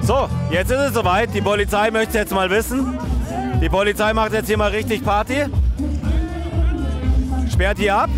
So, jetzt ist es soweit. Die Polizei möchte es jetzt mal wissen. Die Polizei macht jetzt hier mal richtig Party. Sperrt hier ab.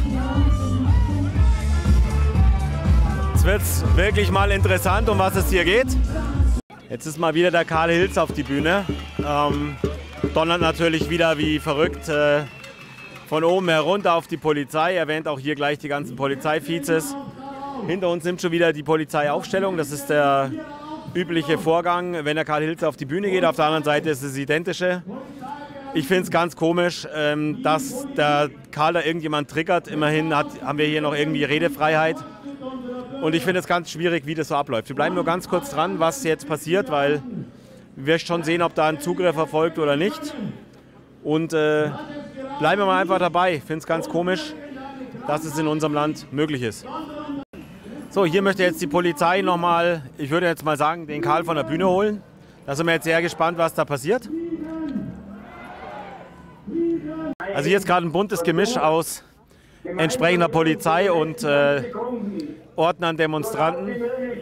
Jetzt wird es wirklich mal interessant, um was es hier geht. Jetzt ist mal wieder der Karl Hilz auf die Bühne. Donnert natürlich wieder wie verrückt von oben herunter auf die Polizei. Erwähnt auch hier gleich die ganzen Polizeivizes. Hinter uns nimmt schon wieder die Polizei Aufstellung. Das ist der übliche Vorgang, wenn der Karl Hilz auf die Bühne geht. Auf der anderen Seite ist es das Identische. Ich finde es ganz komisch, dass der Karl da irgendjemand triggert. Immerhin haben wir hier noch irgendwie Redefreiheit. Und ich finde es ganz schwierig, wie das so abläuft. Wir bleiben nur ganz kurz dran, was jetzt passiert, weil wir schon sehen, ob da ein Zugriff erfolgt oder nicht. Und bleiben wir mal einfach dabei. Ich finde es ganz komisch, dass es in unserem Land möglich ist. So, hier möchte jetzt die Polizei nochmal, ich würde jetzt mal sagen, den Karl von der Bühne holen. Da sind wir jetzt sehr gespannt, was da passiert. Also hier ist gerade ein buntes Gemisch aus entsprechender Polizei und Ordnern, Demonstranten.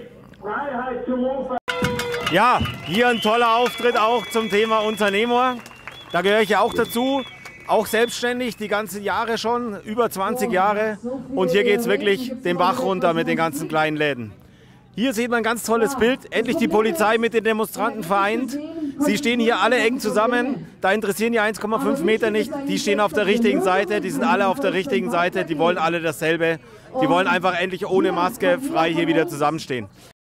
Ja, hier ein toller Auftritt auch zum Thema Unternehmer. Da gehöre ich ja auch dazu. Auch selbstständig, die ganzen Jahre schon, über 20 Jahre. Und hier geht es wirklich den Bach runter mit den ganzen kleinen Läden. Hier sieht man ein ganz tolles Bild. Endlich die Polizei mit den Demonstranten vereint. Sie stehen hier alle eng zusammen. Da interessieren die 1,5 Meter nicht. Die stehen auf der richtigen Seite. Die sind alle auf der richtigen Seite. Die wollen alle dasselbe. Die wollen einfach endlich ohne Maske frei hier wieder zusammenstehen.